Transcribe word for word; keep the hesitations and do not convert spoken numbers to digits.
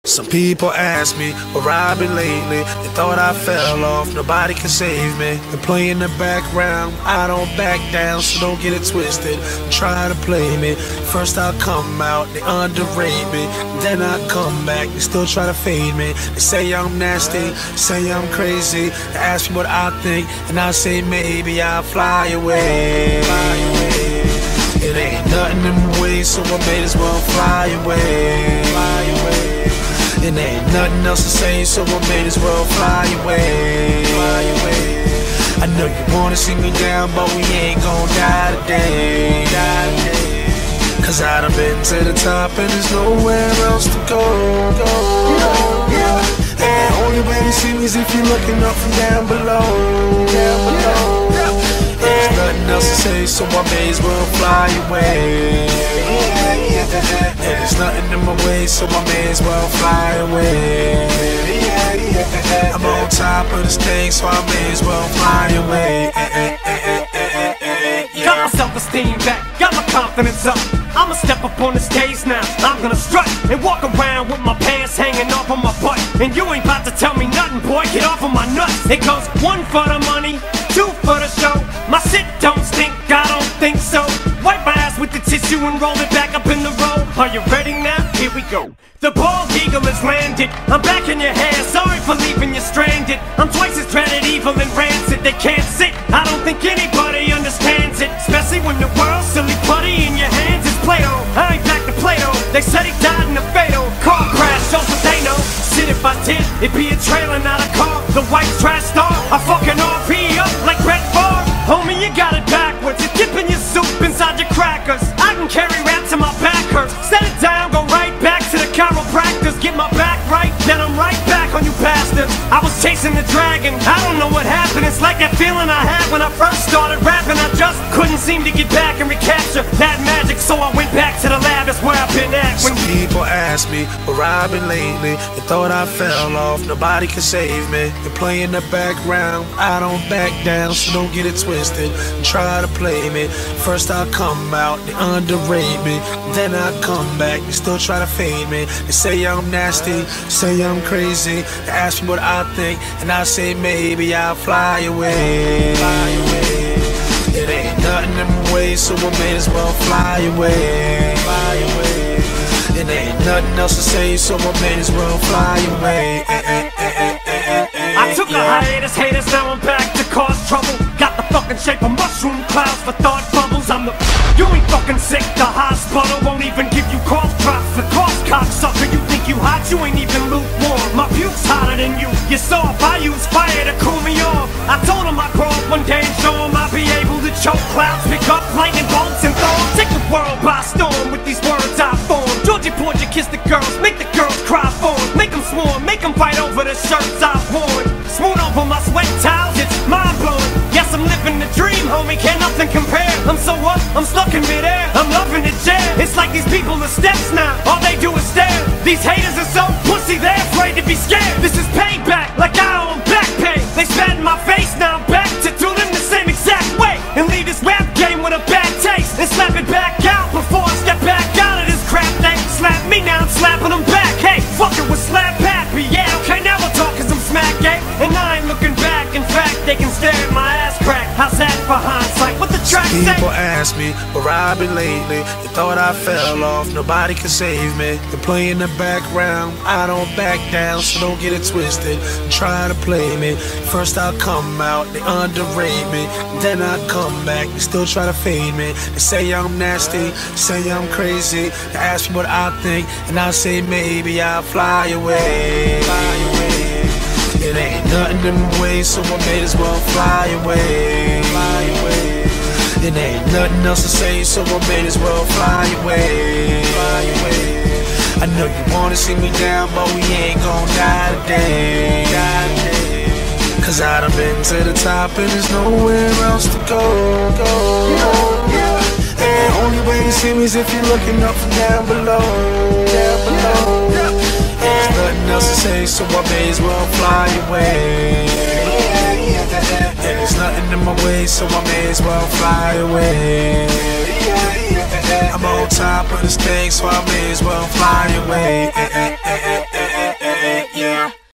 Some people ask me where I've been lately. They thought I fell off, nobody can save me. They play in the background, I don't back down, so don't get it twisted. Try to play me, first I'll come out, they underrate me. Then I come back, they still try to fade me. They say I'm nasty, say I'm crazy. They ask me what I think, and I say maybe I'll fly away. Fly away. It ain't nothing in my way, so I may as well fly away. Fly away. It ain't nothing else to say, so I may as well fly away. Fly away. I know you wanna see me down, but we ain't gon' die today. Die today. Cause I done been to the top and there's nowhere else to go. go, go. And the only way to see me is if you're looking up from down below. Down below. There's nothing else to say, so I may as well fly away. And there's nothing in my way, so I may as well fly away. I'm on top of this thing, so I may as well fly away. Got my self-esteem back, got my confidence up. I'ma step up on the stage now, I'm gonna strut and walk around with my pants hanging off of my butt. And you ain't about to tell me nothing, boy, get off of my nuts. It goes one for the money, two for the show. My shit don't stink, I don't think so. Wipe my ass with the tissue and roll it back up in the row. Are you ready now? Here we go. The bald eagle has landed, I'm back in your hair, sorry for leaving you stranded. I'm twice as dreaded, evil and rancid, they can't sit. I don't think anybody understands it, especially when the world's silly putty in your hands is Play-Doh. I ain't back to Play-Doh, they said he died in a fatal car crash, shows what they know. Shit, if I did, it'd be a trailer, not a car. The white trash star, I fucking R P up like Brett Favre. Homie, you got it backwards, you're dipping your soup inside your crackers. I can carry rap till my back hurts. Set it down, go right back to the chiropractors. Get my back right, then I'm right back on you bastards. I was chasing the dragon, I don't know what happened. It's like that feeling I had when I first started rapping. I just couldn't seem to get back and recapture that magic, so I went back to the lab, that's where I've been at. Some people ask me where I've been lately. They thought I fell off, nobody can save me. They play in the background, I don't back down, so don't get it twisted. Try to play me, first I'll come out, they underrate me. Then I come back, they still try to fade me. They say I'm nasty, say I'm crazy. They ask me what I think, and I say maybe I'll fly away. Fly away. It ain't nothing in my way, so I may as well fly away. Fly away. It ain't nothing else to say, so I may as well fly away. I took a hiatus, haters, now I'm back to cause trouble. Got the fucking shape of mushroom clouds for thought bubbles. I'm the you ain't fucking sick, the hospital won't even give you cough drops. The cough cocksucker, you think you hot, you ain't even lukewarm. My puke's hotter than you, you soft, I use fire to cool me off. I told him I'd grow up one day and show him I'll be able to choke clouds, pick up lightning bolts and thorns. Take the world by storm with these words I form. Georgie Porgy kiss the girls, make the girls cry for him. Make them swarm, make them fight over the shirts I've worn. Smooth over my sweat towels, it's mind blowing. Yes, I'm living the dream, homie, can't nothing compare. I'm so up, I'm stuck in midair, I'm loving the chair. It's like these people are steps now, all they do is stare. These haters are so pussy, they're afraid to be scared. This is payback, like I own back pay. They spat in my face, now I'm back to do them the same exact way. And leave this rap game with a bad taste, and slap it back out before I step back out of this crap. They slap me, now I'm slapping them back. Hey, fuck it with slap happy, yeah, okay, now we'll talk cause I'm smack gay. And I ain't looking back, in fact, they can stare at my ass crack. How's that for hindsight? What the track say? People ask me where I've been lately. They thought I fell off, nobody can save me. They play in the background, I don't back down, so don't get it twisted. Try to play me, first I'll come out, they underrate me. Then I come back, they still try to fade me. They say I'm nasty, say I'm crazy. They ask me what I think, and I say maybe I'll fly away. Fly away. It ain't nothing in my way, so I may as well fly away. Fly away. It ain't nothing else to say, so I may as well fly away. Fly away. I know you wanna see me down, but we ain't gon' die today. Die today. Cause I done been to the top and there's nowhere else to go. go, go. And the only way to see me is if you're looking up from down below. Down below. There's nothing else to say, so I may as well fly away. And there's nothing in my way, so I may as well fly away. I'm on top of this thing, so I may as well fly away.